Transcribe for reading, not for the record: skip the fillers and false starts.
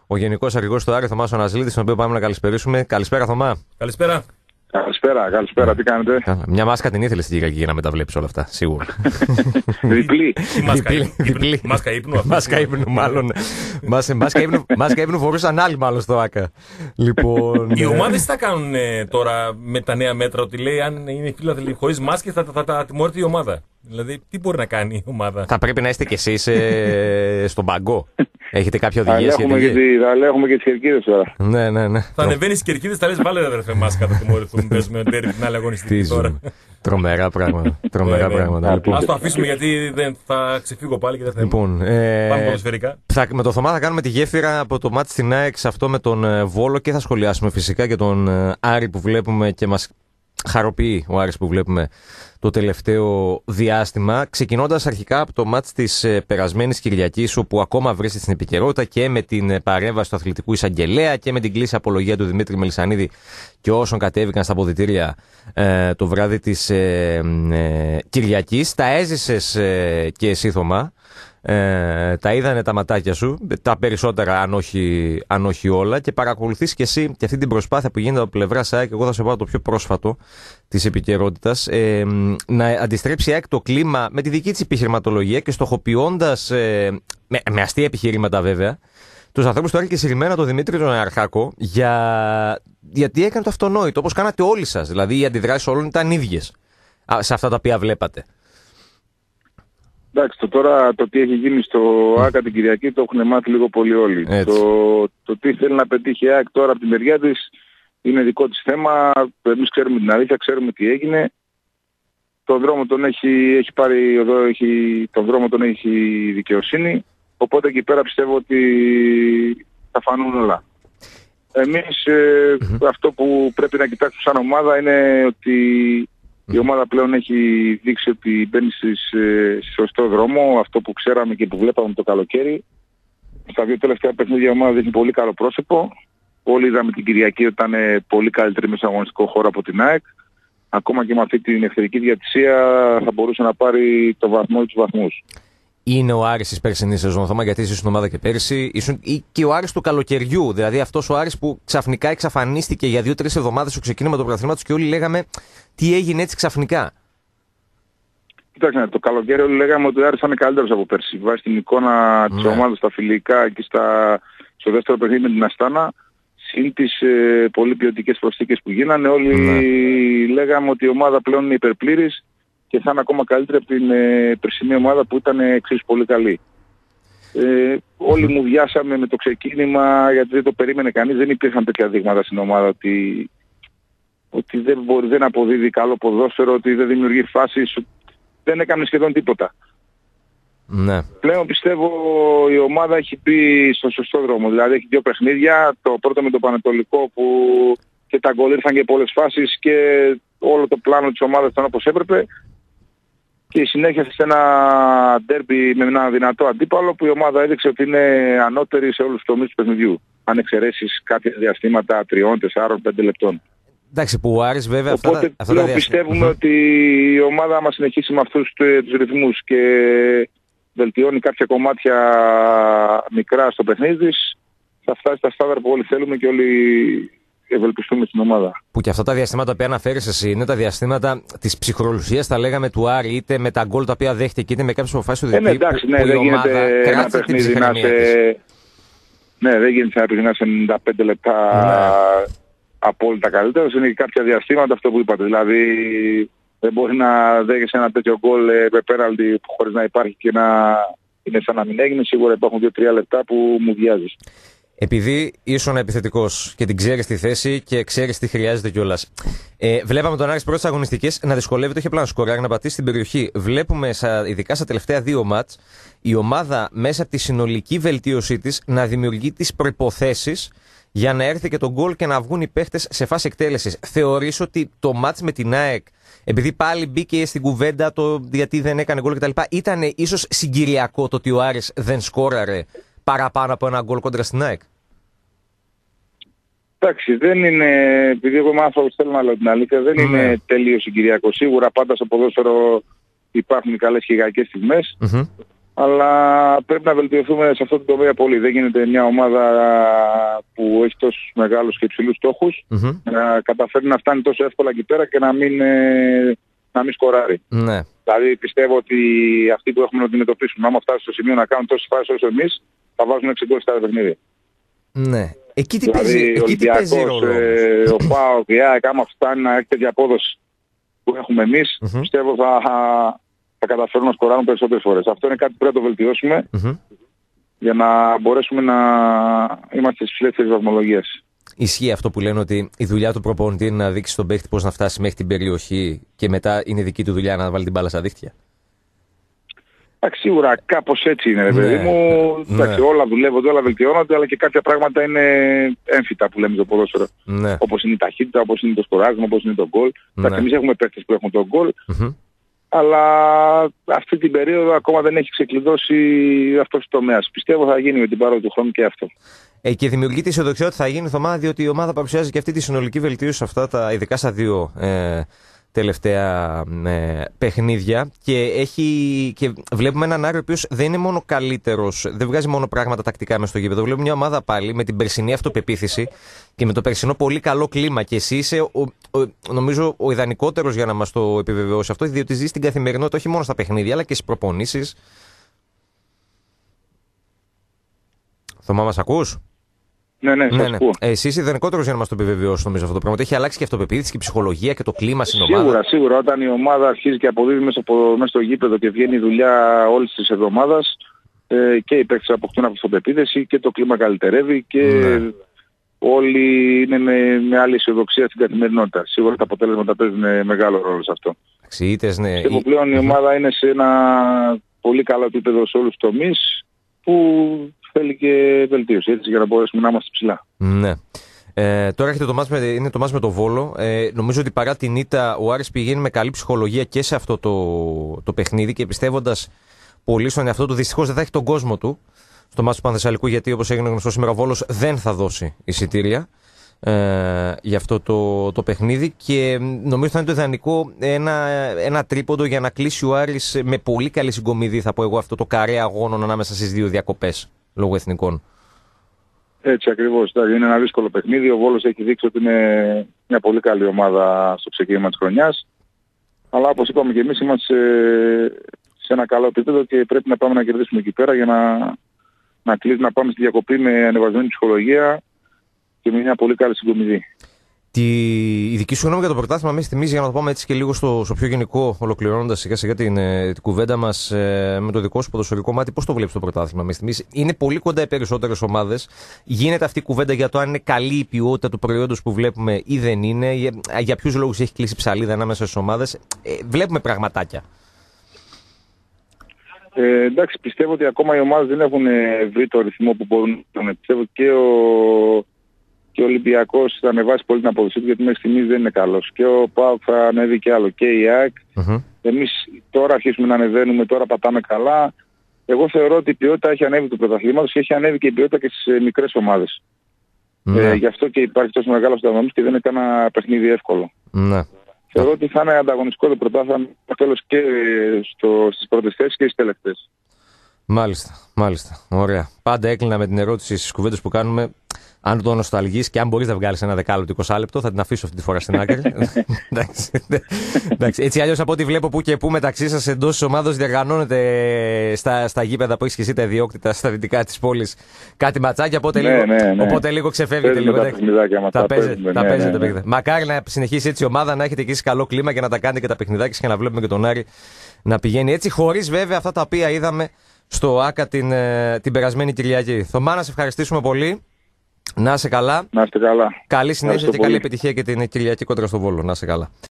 ο Γενικός Αρχηγός του Άρη, Θωμάς Αναζηλίδης, τον οποίο πάμε να καλησπερίσουμε. Καλησπέρα, Θωμά. Καλησπέρα. Καλησπέρα, τι κάνετε? Μια μάσκα την ήθελες στην Κυριακή για να μεταβλέψεις όλα αυτά, σίγουρα. Διπλή. Μάσκα ύπνου. Μάσκα ύπνου, μάλλον. Μάσκα ύπνου φορούσαν άλλοι, μάλλον, στο ΆΚΑ. Λοιπόν. Οι ομάδες τι θα κάνουν τώρα με τα νέα μέτρα, ότι λέει αν είναι φίλαθλοι χωρίς μάσκες θα τιμωρείται η ομάδα. Δηλαδή, τι μπορεί να κάνει η ομάδα? Θα πρέπει να είστε κι εσείς στον παγκό. Έχετε κάποια οδηγία σχετική? Θα ελέγχουμε και τις κερκίδες τώρα. Ναι. Θα ανεβαίνει στις κερκίδες, θα λες βάλε αδερφέ μάσκα, θα τιμωρηθούν. Παίζουμε την άλλη αγωνιστική τώρα. Τρομερά πράγματα. Ας το αφήσουμε γιατί δεν θα ξεφύγω πάλι και δεν θα πάμε ποδοσφαιρικά. Με το Θωμά θα κάνουμε τη γέφυρα από το μάτς στην ΑΕΚ σε αυτό με τον Βόλο και θα σχολιάσουμε φυσικά και τον Άρη που βλέπουμε και μας χαροποιεί ο Άρης που βλέπουμε το τελευταίο διάστημα, ξεκινώντας αρχικά από το μάτς της περασμένης Κυριακής, όπου ακόμα βρίσκεται στην επικαιρότητα και με την παρέμβαση του αθλητικού εισαγγελέα και με την κλίση απολογία του Δημήτρη Μελισσανίδη και όσων κατέβηκαν στα αποδυτήρια το βράδυ της Κυριακής. Τα έζησες και εσύ, Θωμά. Τα είδανε τα ματάκια σου, τα περισσότερα αν όχι όλα, και παρακολουθείς και εσύ και αυτή την προσπάθεια που γίνεται από πλευρά ΑΕΚ. Εγώ θα σε πάω το πιο πρόσφατο της επικαιρότητας, να αντιστρέψει η ΑΕΚ το κλίμα με τη δική της επιχειρηματολογία και στοχοποιώντας με αστεία επιχειρήματα βέβαια τους ανθρώπους του Άρη και συγκεκριμένα τον Δημήτρη τον Αρχάκο, γιατί έκανε το αυτονόητο, όπως κάνατε όλοι σας. Δηλαδή οι αντιδράσεις όλων ήταν ίδιες σε αυτά τα οποία βλέπατε. Εντάξει, τώρα το τι έχει γίνει στο ΆΚΑ την Κυριακή το έχουν μάθει λίγο πολύ όλοι. Το τι θέλει να πετύχει η ΑΕΚ τώρα από τη μεριά της είναι δικό της θέμα. Εμείς ξέρουμε την αλήθεια, ξέρουμε τι έγινε. Τον δρόμο τον έχει πάρει εδώ, τον δρόμο τον έχει η δικαιοσύνη. Οπότε εκεί πέρα πιστεύω ότι θα φανούν όλα. Εμείς αυτό που πρέπει να κοιτάξουμε σαν ομάδα είναι ότι η ομάδα πλέον έχει δείξει ότι μπαίνει στη σωστό δρόμο, αυτό που ξέραμε και που βλέπαμε το καλοκαίρι. Στα δύο τελευταία παιχνίδια η ομάδα δείχνει πολύ καλό πρόσωπο. Όλοι είδαμε την Κυριακή ότι ήταν πολύ καλύτερη μέσα αγωνιστικό χώρο από την ΑΕΚ. Ακόμα και με αυτή την εχθρική διατησία θα μπορούσε να πάρει το βαθμό ή τους βαθμούς. Είναι ο Άρης της περσινής σεζόν, Θωμά, γιατί ήσουν στην ομάδα και πέρσι, ή και ο Άρης του καλοκαιριού. Δηλαδή αυτός ο Άρης που ξαφνικά εξαφανίστηκε για 2-3 εβδομάδες στο ξεκίνημα του πρωταθλήματος και όλοι λέγαμε τι έγινε έτσι ξαφνικά. Κοιτάξτε, το καλοκαίρι όλοι λέγαμε ότι ο Άρης ήταν καλύτερος από πέρσι. Βάσει την εικόνα της ομάδας στα φιλικά και στο δεύτερο παιχνίδι με την Αστάνα, συν τις πολύ ποιοτικές προσθήκες που γίνανε, όλοι λέγαμε ότι η ομάδα πλέον είναι υπερπλήρης και θα είναι ακόμα καλύτερη από την περσινή ομάδα που ήταν εξίσου πολύ καλή. Όλοι μου βιάσαμε με το ξεκίνημα γιατί δεν το περίμενε κανείς, δεν υπήρχαν τέτοια δείγματα στην ομάδα ότι δεν αποδίδει καλό ποδόσφαιρο, ότι δεν δημιουργεί φάσεις, δεν έκανε σχεδόν τίποτα. Ναι. Πλέον πιστεύω η ομάδα έχει πει στο σωστό δρόμο, δηλαδή έχει δύο παιχνίδια, το πρώτο με το Πανετολικό που και τα γκολ ήρθαν και πολλές φάσεις και όλο το πλάνο της ομάδας ήταν όπως έπρεπε. Και η συνέχεια σε ένα ντέρμπι με ένα δυνατό αντίπαλο που η ομάδα έδειξε ότι είναι ανώτερη σε όλους τους τομείς του παιχνιδιού. Αν εξαιρέσεις κάποια διαστήματα 3, 4, 5 λεπτών. Εντάξει, που ο Άρης βέβαια Οπότε πλέον πιστεύουμε ότι η ομάδα άμα συνεχίσει με αυτούς τους ρυθμούς και βελτιώνει κάποια κομμάτια μικρά στο παιχνίδι της, θα φτάσει στα στάδια που όλοι θέλουμε και όλοι ευελπιστούμε στην ομάδα. Που και αυτά τα διαστήματα που αναφέρεις εσύ είναι τα διαστήματα της ψυχρολουσίας, θα λέγαμε, του Άρη, είτε με τα γκολ τα οποία δέχεται είτε με κάποιες αποφάσεις του διαιτητή. Εντάξει, δεν γίνεται ένα παιχνίδι να σε... Ναι, δεν γίνεται ένα παιχνίδι να σε 95 λεπτά απόλυτα καλύτερος. Είναι και κάποια διαστήματα αυτό που είπατε. Δηλαδή δεν μπορεί να δέχεσαι ένα τέτοιο γκολ με πέναλτι χωρίς να υπάρχει και να είναι σαν να μην έγινε. Σίγουρα υπάρχουν 2-3 λεπτά που μου βιάζεις. Επειδή ήσουν επιθετικός και την ξέρεις τη θέση και ξέρεις τι χρειάζεται κιόλας. Βλέπαμε τον Άρη στις πρώτες αγωνιστικές να δυσκολεύεται, όχι απλά να σκοράρει, να πατήσει στην περιοχή. Βλέπουμε, ειδικά στα τελευταία 2 μάτς, η ομάδα μέσα από τη συνολική βελτίωσή της να δημιουργεί τις προϋποθέσεις για να έρθει και το γκολ και να βγουν οι παίχτες σε φάση εκτέλεσης. Θεωρείς ότι το μάτς με την ΑΕΚ, επειδή πάλι μπήκε στην κουβέντα το γιατί δεν έκανε γκολ κτλ., ήταν ίσως συγκυριακό το ότι ο Άρης δεν σκόραρε παραπάνω από ένα γκολ κόντρα στην ΑΕΚ? Εντάξει, δεν είναι, επειδή εγώ είμαι άνθρωπος, θέλω να λέω την αλήθεια, δεν είναι τελείως συγκυριακό. Σίγουρα πάντα στο ποδόσφαιρο υπάρχουν καλές και κακές στιγμές, Αλλά πρέπει να βελτιωθούμε σε αυτό το τομέα πολύ. Δεν γίνεται μια ομάδα που έχει τόσους μεγάλους και υψηλούς στόχους να καταφέρει να φτάνει τόσο εύκολα εκεί πέρα και να μην σκοράρει. Ναι. Δηλαδή πιστεύω ότι αυτοί που έχουμε να αντιμετωπίσουν, άμα φτάσουν στο σημείο να κάνουν τόσες φάσεις όσο εμείς, θα βάζουν 6 γκολ στα παιχνίδια. Ναι. Εκεί τι δηλαδή, παίζει, εκεί τι παίζει ρόλο. Ο ΠΑΟΚ, η ΑΕΚ, άμα φτάνει να έχει τέτοια απόδοση που έχουμε εμείς, πιστεύω θα καταφέρουν να σκοράρουν περισσότερες φορές. Αυτό είναι κάτι που πρέπει να το βελτιώσουμε για να μπορέσουμε να είμαστε στις ψηλές θέσεις βαθμολογίας. Ισχύει αυτό που λένε ότι η δουλειά του προπονητή είναι να δείξει στον παίχτη πώς να φτάσει μέχρι την περιοχή και μετά είναι δική του δουλειά να βάλει την μπάλα στα δίχτυα. Εντάξει, σίγουρα κάπως έτσι είναι, ρε παιδί μου. Εντάξει, όλα δουλεύονται, όλα βελτιώνονται, αλλά και κάποια πράγματα είναι έμφυτα που λέμε στο ποδόσφαιρο. Ναι. Όπως είναι η ταχύτητα, όπως είναι το σκοράρισμα, όπως είναι το γκολ. Εντάξει, εμείς έχουμε παίκτες που έχουν το γκολ, αλλά αυτή την περίοδο ακόμα δεν έχει ξεκλειδώσει αυτός ο τομέας. Πιστεύω θα γίνει με την πάροδο του χρόνου και αυτό. Και δημιουργείται η αισιοδοξία ότι θα γίνει η ομάδα, διότι η ομάδα παρουσιάζει και αυτή τη συνολική βελτίωση σε αυτά ειδικά στα δύο τελευταία παιχνίδια και βλέπουμε έναν Άρη ο οποίος δεν είναι μόνο καλύτερος, δεν βγάζει μόνο πράγματα τακτικά μες στο γήπεδο. Βλέπουμε μια ομάδα πάλι με την περσινή αυτοπεποίθηση και με το περσινό πολύ καλό κλίμα. Και εσύ είσαι, νομίζω, ο ιδανικότερος για να μας το επιβεβαιώσει αυτό, διότι ζεις την καθημερινότητα όχι μόνο στα παιχνίδια αλλά και στις προπονήσεις. Θωμά, μας ακούς? Ναι, σας ακούω. Εσύ είσαι ιδανικότερος για να μας το επιβεβαιώσει, νομίζω, αυτό το πράγμα. Έχει αλλάξει και αυτοπεποίθηση και ψυχολογία και το κλίμα στην ομάδα. Σίγουρα. Όταν η ομάδα αρχίζει και αποδίδει μέσα στο γήπεδο και βγαίνει η δουλειά όλης της εβδομάδας, και οι παίκτες αποκτούν αυτοπεποίθηση και το κλίμα καλυτερεύει και όλοι είναι με άλλη αισιοδοξία στην καθημερινότητα. Σίγουρα τα αποτέλεσματα παίζουν μεγάλο ρόλο σε αυτό. Πιστεύω πλέον η ομάδα είναι σε ένα πολύ καλό επίπεδο σε όλους τους τομείς που θέλει και βελτίωση, έτσι, για να μπορέσουμε να είμαστε ψηλά. Ναι. Τώρα έχετε είναι το μάτς με το Βόλο. Νομίζω ότι παρά την ήττα ο Άρης πηγαίνει με καλή ψυχολογία και σε αυτό το παιχνίδι και πιστεύοντας πολύ στον εαυτό του. Δυστυχώς δεν θα έχει τον κόσμο του στο μάτς του Πανθεσσαλικού, γιατί όπως έγινε γνωστό σήμερα ο Βόλος δεν θα δώσει εισιτήρια για αυτό το παιχνίδι και νομίζω θα είναι το ιδανικό ένα τρίποντο για να κλείσει ο Άρης με πολύ καλή συγκομιδή, θα πω εγώ, αυτό το καρέ αγώνων ανάμεσα στις δύο διακοπές λόγω εθνικών. Έτσι ακριβώς. Είναι ένα δύσκολο παιχνίδι. Ο Βόλος έχει δείξει ότι είναι μια πολύ καλή ομάδα στο ξεκίνημα της χρονιάς. Αλλά όπως είπαμε και εμείς είμαστε σε ένα καλό επίπεδο και πρέπει να πάμε να κερδίσουμε εκεί πέρα για να πάμε στη διακοπή με ανεβασμένη ψυχολογία και με μια πολύ καλή συγκομιδή. Η δική σου γνώμη για το πρωτάθλημα με θυμίζει, για να το πάμε έτσι και λίγο στο πιο γενικό, ολοκληρώνοντας σιγά σιγά την κουβέντα μας με το δικό σου ποδοσφαιρικό μάτι, πώς το βλέπεις το πρωτάθλημα με θυμίζει? Είναι πολύ κοντά οι περισσότερες ομάδες. Γίνεται αυτή η κουβέντα για το αν είναι καλή η ποιότητα του προϊόντος που βλέπουμε ή δεν είναι, για ποιους λόγους έχει κλείσει ψαλίδα ανάμεσα στις ομάδες. Βλέπουμε πραγματάκια. Εντάξει, πιστεύω ότι ακόμα οι ομάδες δεν έχουν βρει το ρυθμό που μπορούν να έχουν. Πιστεύω και ο Ολυμπιακός θα ανεβάσει πολύ την απόδοση του, γιατί μέχρι στιγμής δεν είναι καλός. Και ο ΠΑΟΚ θα ανέβει και άλλο. Και η ΑΕΚ. Εμείς τώρα αρχίσουμε να ανεβαίνουμε, τώρα πατάμε καλά. Εγώ θεωρώ ότι η ποιότητα έχει ανέβει του πρωταθλήματος και έχει ανέβει και η ποιότητα και στις μικρές ομάδες. Γι' αυτό και υπάρχει τόσο μεγάλος ανταγωνισμός και δεν είναι κανένα παιχνίδι εύκολο. Θεωρώ ότι θα είναι ανταγωνιστικό το πρωτάθλημα τέλος και στις πρώτες θέσεις και στις τελευταίες. Μάλιστα. Ωραία. Πάντα έκλεινα με την ερώτηση στις κουβέντες που κάνουμε. Αν το νοσταλγείς και αν μπορείς να βγάλεις ένα δεκάλεπτο, 20 λεπτό, θα την αφήσω αυτή τη φορά στην άκρη. Εντάξει, έτσι αλλιώς από ό,τι βλέπω που και που μεταξύ σας εντός της ομάδος διοργανώνεται στα γήπεδα που έχεις και εσύ τα ιδιόκτητα στα δυτικά της πόλης κάτι ματσάκια, οπότε λίγο ξεφεύγετε. Τα παίζετε. Μακάρι να συνεχίσει έτσι η ομάδα, να έχετε και εσείς καλό κλίμα και να τα κάνετε και τα παιχνιδάκια και να βλέπουμε και τον Άρη να πηγαίνει έτσι, χωρίς βέβαια αυτά τα οποία είδαμε στο ΆΚΑ την περασμένη Κυριακή. Θωμά, να σε ευχαριστήσουμε πολύ. Να είσαι καλά. Να είστε καλά. Καλή συνέχεια και καλή επιτυχία και την Κυριακή κόντρα στο Βόλο. Να είσαι καλά.